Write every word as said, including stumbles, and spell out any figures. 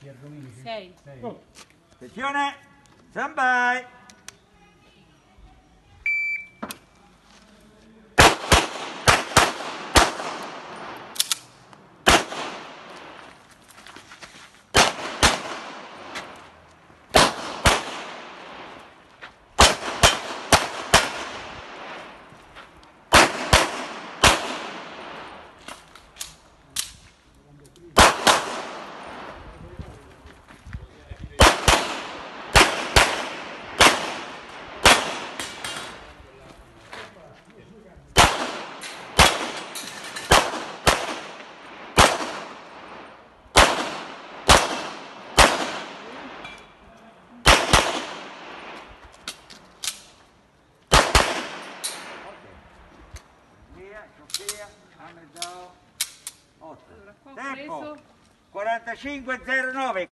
sei. Oh. Attenzione, stand by. Sofia, a mezzo otto. Allora, qua ho Tempo preso quarantacinque zero nove.